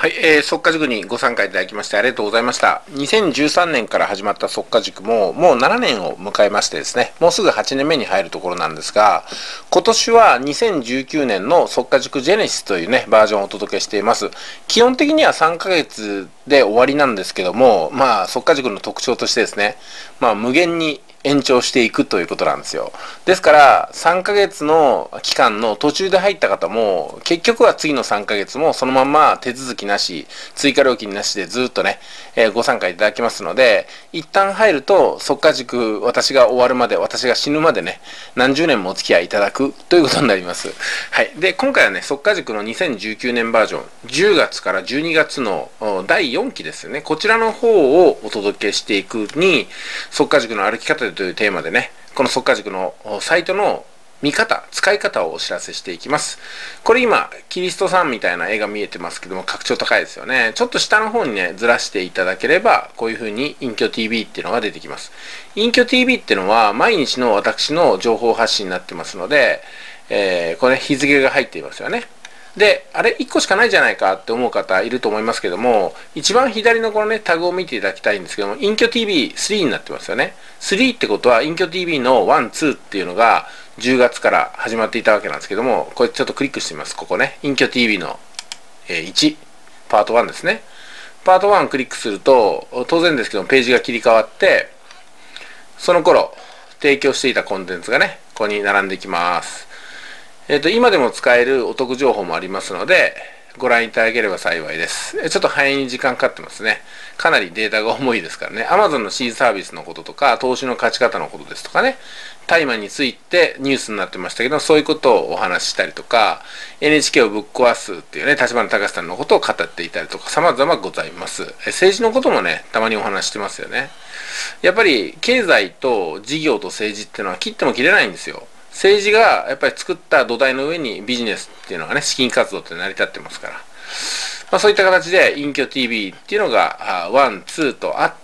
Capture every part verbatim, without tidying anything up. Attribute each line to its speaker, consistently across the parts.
Speaker 1: はい、えー、速稼塾にご参加いただきましてありがとうございました。にせんじゅうさんねんから始まった速稼塾ももうななねんを迎えましてですね、もうすぐはちねんめに入るところなんですが、今年はにせんじゅうきゅうねんの速稼塾ジェネシスというね、バージョンをお届けしています。基本的にはさんかげつで終わりなんですけども、まあ、速稼塾の特徴としてですね、まあ、無限に延長していくということなんですよ。ですからさんかげつの期間の途中で入った方も結局は次のさんかげつもそのまま手続きなし追加料金なしでずっとね、えー、ご参加いただきますので、一旦入ると速稼塾私が終わるまで、私が死ぬまでね、何十年もお付き合いいただくということになります。はい。で今回はね、速稼塾のにせんじゅうきゅうねんバージョンじゅうがつからじゅうにがつのだいよんきですよね、こちらの方をお届けしていくに、速稼塾の歩き方というテーマでね、この速稼塾のサイトの見方、使い方をお知らせしていきます。これ今キリストさんみたいな絵が見えてますけども、格調高いですよね。ちょっと下の方にねずらしていただければ、こういう風に隠居 ティーブイ っていうのが出てきます。隠居 ティーブイ っていうのは毎日の私の情報発信になってますので、えー、これ日付が入っていますよね。で、あれいっこしかないじゃないかって思う方いると思いますけども、一番左のこのねタグを見ていただきたいんですけども、隠居 ティーブイスリー になってますよね。スリーってことは隠居 ティーブイ のワン、ツーっていうのがじゅうがつから始まっていたわけなんですけども、これちょっとクリックしてみます。ここね、隠居 ティーブイ のいち、パートワンですね。パートワンクリックすると、当然ですけどもページが切り替わって、その頃提供していたコンテンツがね、ここに並んできます。えっと、今でも使えるお得情報もありますので、ご覧いただければ幸いです。ちょっと反映に時間かかってますね。かなりデータが重いですからね。Amazon の新サービスのこととか、投資の勝ち方のことですとかね、大麻についてニュースになってましたけど、そういうことをお話ししたりとか、エヌエイチケー をぶっ壊すっていうね、立花隆さんのことを語っていたりとか、様々ございます。政治のこともね、たまにお話してますよね。やっぱり経済と事業と政治っていうのは切っても切れないんですよ。政治がやっぱり作った土台の上にビジネスっていうのがね、資金活動って成り立ってますから、まあ、そういった形で隠居 ティーブイ っていうのがワン、ツーとあって、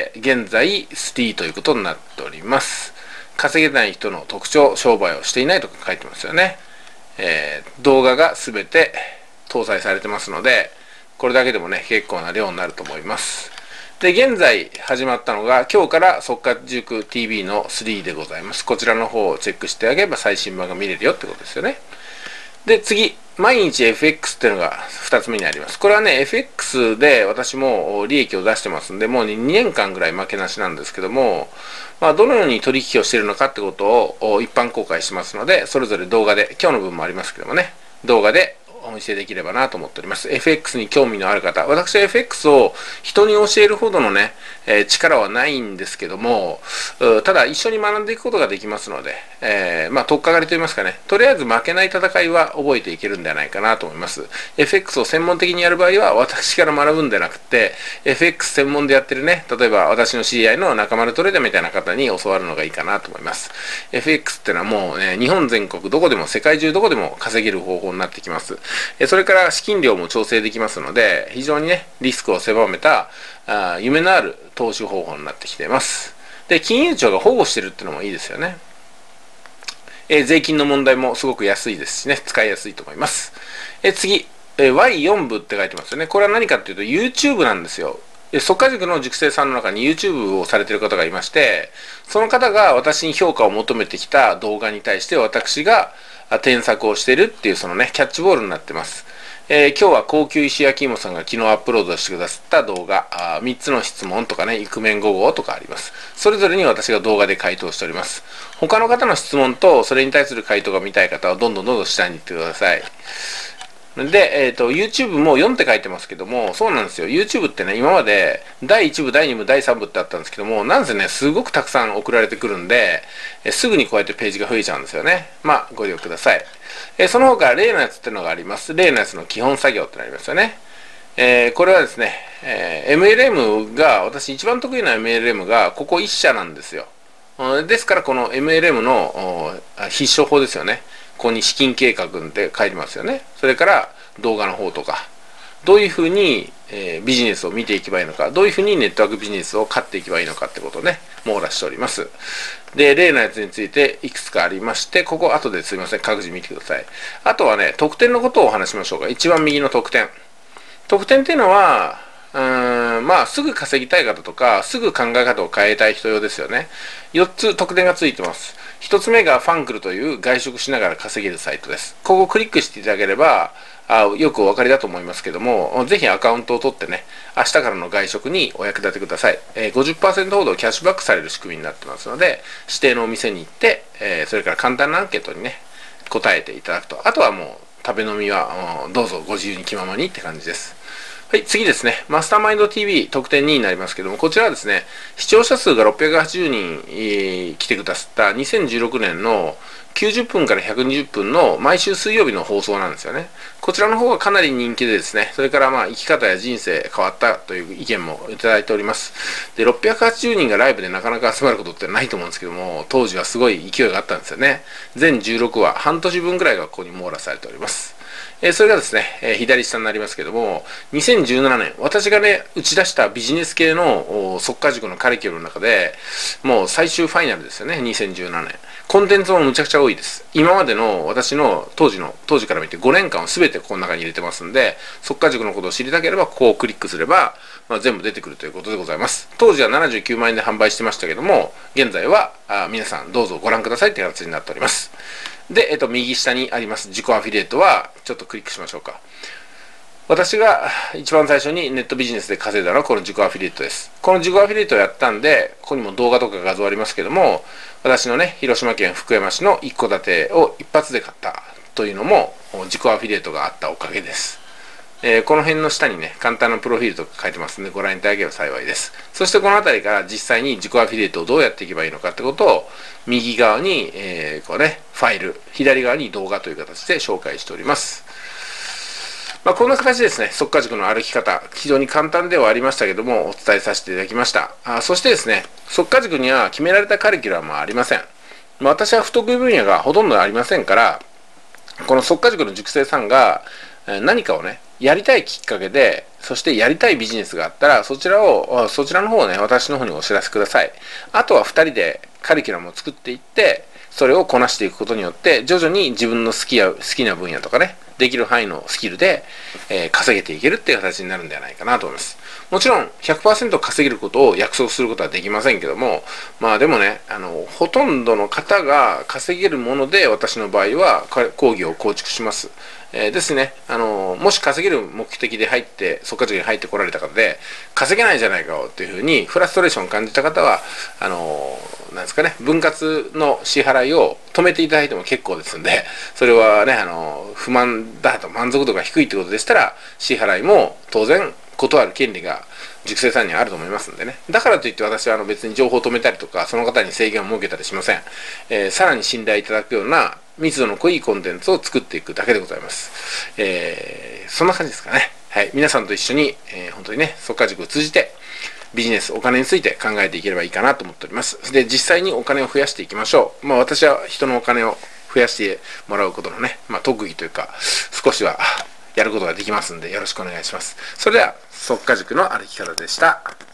Speaker 1: 現在スリーということになっております。稼げない人の特徴、商売をしていないとか書いてますよね。えー、動画が全て搭載されてますので、これだけでもね結構な量になると思います。で、現在始まったのが、今日から速稼塾 ティーブイ のスリーでございます。こちらの方をチェックしてあげれば最新版が見れるよってことですよね。で、次、毎日 エフエックス っていうのがふたつめにあります。これはね、エフエックス で私も利益を出してますんで、もうにねんかんぐらい負けなしなんですけども、まあ、どのように取引をしているのかってことを一般公開しますので、それぞれ動画で、今日の分もありますけどもね、動画でお見せできればなと思っております。エフエックス に興味のある方、私は エフエックス を人に教えるほどのね、えー、力はないんですけども、ただ一緒に学んでいくことができますので、えー、まあ取っかかりといいますかね、とりあえず負けない戦いは覚えていけるんではないかなと思います。エフエックス を専門的にやる場合は私から学ぶんでなくて、エフエックス 専門でやってるね、例えば私の知り合いの中丸トレーダーみたいな方に教わるのがいいかなと思います。エフエックス ってのはもうね、日本全国どこでも世界中どこでも稼げる方法になってきます。それから資金量も調整できますので、非常にねリスクを狭めたあ夢のある投資方法になってきています。で、金融庁が保護してるっていうのもいいですよね。えー、税金の問題もすごく安いですしね、使いやすいと思います。えー、次、えー、ワイよん 部って書いてますよね。これは何かっていうと YouTube なんですよ。速稼塾の塾生さんの中に YouTube をされている方がいまして、その方が私に評価を求めてきた動画に対して私が添削をしているっていうそのねキャッチボールになってます。えー、今日は高級石焼き芋さんが昨日アップロードしてくださった動画あみっつの質問とかね、イクメンご号とかあります。それぞれに私が動画で回答しております。他の方の質問とそれに対する回答が見たい方はどんどんどんどん下に行ってください。で、えっと、YouTube もよんって書いてますけども、そうなんですよ。YouTube ってね、今までだいいち部、だいに部、だいさん部ってあったんですけども、なんせね、すごくたくさん送られてくるんで、えすぐにこうやってページが増えちゃうんですよね。まあ、ご利用ください。えその他、例のやつっていうのがあります。例のやつの基本作業ってなりますよね。えー、これはですね、えー、エムエルエム が、私一番得意な エムエルエム が、ここいっ社なんですよ。ですから、この エムエルエム の必勝法ですよね。ここに資金計画って書いてますよね。それから動画の方とか、どういうふうに、えー、ビジネスを見ていけばいいのか、どういうふうにネットワークビジネスを買っていけばいいのかってことをね、網羅しております。で、例のやつについていくつかありまして、ここ後ですいません、各自見てください。あとはね、特典のことをお話しましょうか。一番右の特典。 特典っていうのは、うーん、まあ、すぐ稼ぎたい方とか、すぐ考え方を変えたい人用ですよね。よっつ特典がついてます。ひとつめがファンクルという外食しながら稼げるサイトです。ここをクリックしていただければ、あよくお分かりだと思いますけども、ぜひアカウントを取ってね、明日からの外食にお役立てください。えー、ごじゅっパーセント ほどキャッシュバックされる仕組みになってますので、指定のお店に行って、えー、それから簡単なアンケートにね、答えていただくと。あとはもう、食べ飲みは、どうぞご自由に気ままにって感じです。はい、次ですね。マスターマインド ティーブイ 特典にになりますけども、こちらはですね、視聴者数がろっぴゃくはちじゅうにん、えー、来てくださったにせんじゅうろくねんのきゅうじゅっぷんからひゃくにじゅっぷんの毎週水曜日の放送なんですよね。こちらの方がかなり人気でですね、それからまあ生き方や人生変わったという意見もいただいております。で、ろっぴゃくはちじゅうにんがライブでなかなか集まることってないと思うんですけども、当時はすごい勢いがあったんですよね。全じゅうろくわ、半年分ぐらいがここに網羅されております。えー、それがですね、えー、左下になりますけども、にせんじゅうななねん、私がね、打ち出したビジネス系の速稼塾のカリキュラムの中で、もう最終ファイナルですよね、にせんじゅうななねん。コンテンツもむちゃくちゃ多いです。今までの私の当時の、当時から見てごねんかんを全てこの中に入れてますんで、速稼塾のことを知りたければ、ここをクリックすれば、まあ、全部出てくるということでございます。当時はななじゅうきゅうまんえんで販売してましたけども、現在はあ皆さんどうぞご覧くださいって形になっております。で、えっと、右下にあります自己アフィリエイトは、ちょっとクリックしましょうか。私が一番最初にネットビジネスで稼いだのはこの自己アフィリエイトです。この自己アフィリエイトをやったんで、ここにも動画とか画像ありますけども、私のね、広島県福山市の一戸建てを一発で買ったというのも、自己アフィリエイトがあったおかげです。えー、この辺の下にね、簡単なプロフィールとか書いてますので、ご覧いただければ幸いです。そしてこの辺りから実際に自己アフィリエイトをどうやっていけばいいのかってことを、右側に、えー、こうね、ファイル、左側に動画という形で紹介しております。まあ、こんな形ですね、速稼塾の歩き方、非常に簡単ではありましたけども、お伝えさせていただきました。あそしてですね、速稼塾には決められたカリキュラムはありません。まあ、私は不得意分野がほとんどありませんから、この速稼塾の塾生さんが何かをね、やりたいきっかけで、そしてやりたいビジネスがあったら、そちらを、そちらの方をね、私の方にお知らせください。あとはふたりでカリキュラムを作っていって、それをこなしていくことによって、徐々に自分の好きや、好きな分野とかね、できる範囲のスキルで、えー、稼げていけるっていう形になるんではないかなと思います。もちろん ひゃくパーセント 稼げることを約束することはできませんけども、まあでもね、あの、ほとんどの方が稼げるもので私の場合は講義を構築します。えー、ですね、あの、もし稼げる目的で入って、速稼塾に入ってこられた方で、稼げないじゃないかっていうふうにフラストレーションを感じた方は、あの、なんですかね、分割の支払いを止めていただいても結構ですんで、それはね、あの、不満だと満足度が低いってことでしたら、支払いも当然断る権利が塾生さんにはあると思いますんでね。だからといって私はあの別に情報を止めたりとか、その方に制限を設けたりしません。えー、さらに信頼いただくような密度の濃いコンテンツを作っていくだけでございます。えー、そんな感じですかね。はい。皆さんと一緒に、えー、本当にね、速稼塾を通じて、ビジネス、お金について考えていければいいかなと思っております。で、実際にお金を増やしていきましょう。まあ私は人のお金を増やしてもらうことのね、まあ特技というか、少しはやることができますんで、よろしくお願いします。それでは、速稼塾の歩き方でした。